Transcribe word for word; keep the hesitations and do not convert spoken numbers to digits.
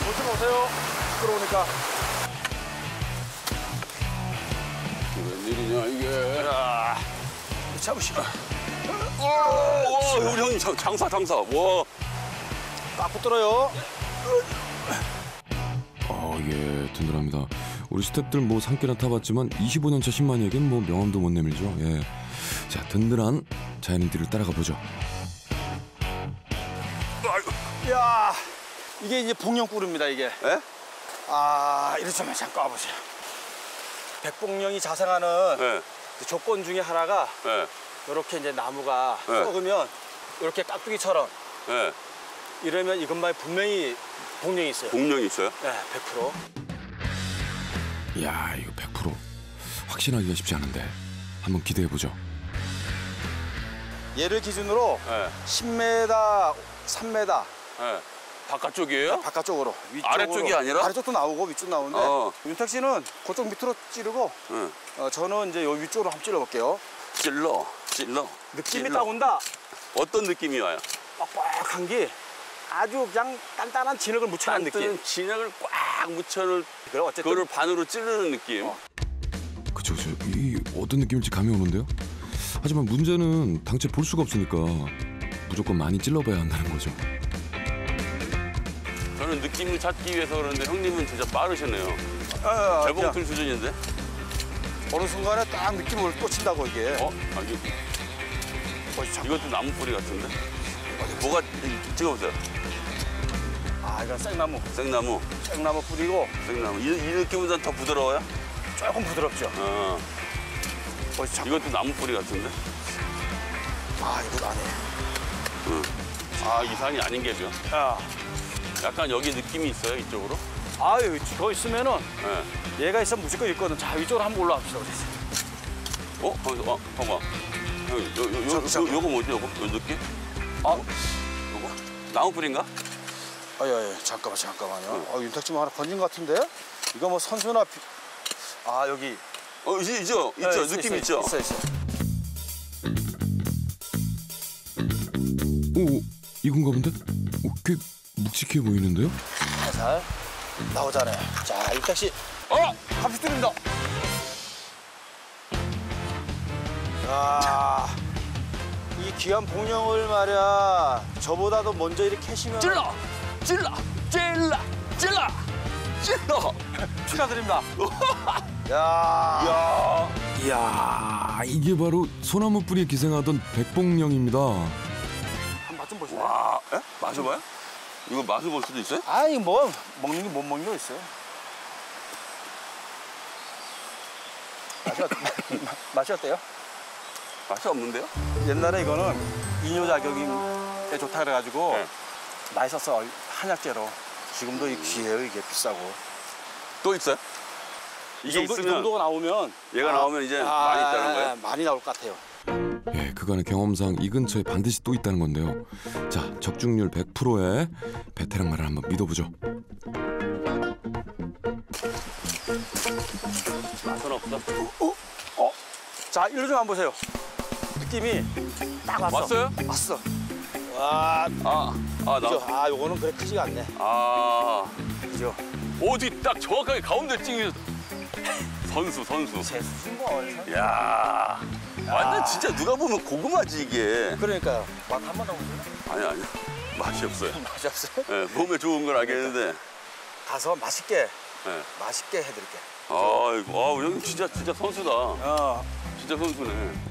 오시면 오세요. 끌어오니까. 웬일이냐 이게. 야, 잡으시고. 와, 우리 형님 장, 장사 장사. 와. 딱 붙들어요. 아, 예, 든든합니다. 우리 스태프들 뭐 산길은 타봤지만 이십오 년 차 신만이에겐 뭐 명함도 못 내밀죠. 예. 자, 든든한 자연인 뒤를 따라가 보죠. 야, 이게 이제 복령꿀입니다, 이게. 에? 아, 이리 좀 잠깐 와보세요. 백봉령이 자생하는 네. 그 조건 중에 하나가 네. 이렇게 이제 나무가 네. 썩으면 이렇게 깍두기처럼 네. 이러면 이것만 분명히 복령이 있어요. 공룡이 있어요? 네, 백 퍼센트. 이야, 이거 백 퍼센트 확신하기가 쉽지 않은데 한번 기대해 보죠. 얘를 기준으로 네. 십 미터, 삼 미터 네. 바깥쪽이에요? 바깥쪽으로, 위쪽으로. 아래쪽이 아니라? 아래쪽도 나오고 위쪽 나오는데 어. 윤택 씨는 그쪽 밑으로 찌르고 응. 어, 저는 이제 요 위쪽으로 한번 찔러볼게요. 찔러, 찔러. 느낌이 찔러. 딱 온다. 어떤 느낌이 와요? 빡빡한 게 아주 그냥 단단한 진흙을 묻혀놓은 느낌. 딴 진흙을 꽉 묻혀놓을 그래, 어쨌든 그거를 반으로 찌르는 느낌. 어. 그쵸, 그쵸. 이 어떤 느낌일지 감이 오는데요. 하지만 문제는 당최 볼 수가 없으니까 무조건 많이 찔러봐야 한다는 거죠. 저는 느낌을 찾기 위해서 그러는데 형님은 진짜 빠르시네요. 아, 재봉틀 수준인데? 어느 순간에 딱 느낌을 꽂힌다고 이게. 어? 아, 이거, 어, 참. 이것도 나무 뿌리 같은데? 뭐가 찍어보세요. 아, 이건 생나무. 생나무, 생나무 뿌리고 생나무. 이, 이 느낌보다 더 부드러워요? 조금 부드럽죠. 어. 어, 참. 이것도 나무 뿌리 같은데? 아, 이거 아니에요. 응. 아, 이 산이 아닌 게죠. 야, 약간 여기 느낌이 있어요, 이쪽으로? 아유, 거 있으면은 네. 얘가 있으면 무조건 있거든. 자, 위쪽으로 한번 올라갑시다, 우리. 어? 어, 어, 봐봐. 형, 요, 요, 요, 저, 저. 요, 요거 뭐지, 요거? 요 느낌? 아, 요거? 나무 뿌리인가? 아, 예, 예. 잠깐만, 잠깐만요. 응. 아, 윤택 씨 뭐 하나 건진 것 같은데? 이거 뭐 선수나 비... 아, 여기. 어, 있, 있죠? 있죠? 네, 느낌 있어, 있죠? 있어, 있어. 오, 이건가 본데? 오, 꽤 묵직해 보이는데요? 살살 나오잖아요. 자, 윤택 씨. 어! 한피 뚫립니다. 야, 이 귀한 복령을 말이야. 저보다도 먼저 이렇게 캐시면 찔러! 찔러! 찔러! 찔러! 찔러! 축하드립니다. 야, 야. 이야, 이게 바로 소나무 뿌리에 기생하던 백봉령입니다. 한 맛 좀 보시죠. 와, 에? 마셔봐요? 이거 맛을 볼 수도 있어요? 아니 뭐 먹는 게 못 먹는 거 있어요. 맛이, 어때? 맛이 어때요? 맛이 없는데요? 옛날에 이거는 이뇨 작용에 좋다 그래가지고 네. 맛있었어, 한약재로. 지금도 이 귀해요, 이게 비싸고. 또 있어요? 이 이게 정도, 이 있으면 정도가 나오면 얘가 나오면 이제 많이 있다는 거예요? 아, 많이 나올 것 같아요. 예, 그간의 경험상 이 근처에 반드시 또 있다는 건데요. 자, 적중률 백 퍼센트의 베테랑 말을 한번 믿어보죠. 맛은 없어. 어? 어? 자, 이리 좀 한번 보세요. 느낌이 딱 왔어. 왔어요? 왔어. 와, 아, 아, 그죠? 나. 아, 요거는 그래 크지가 않네. 아. 그죠? 어디 딱 정확하게 가운데 찍으 선수, 선수. 제 순벌. 야 완전 진짜 누가 보면 고구마지, 이게. 그러니까요. 맛 한 번 더 보세요. 아니, 아니. 맛이 없어요. 맛이 없어요? 예, 몸에 좋은 걸 알겠는데. 가서 맛있게, 예. 맛있게 해드릴게. 아, 이거, 아, 형님 진짜, 진짜 선수다. 어, 진짜 선수네.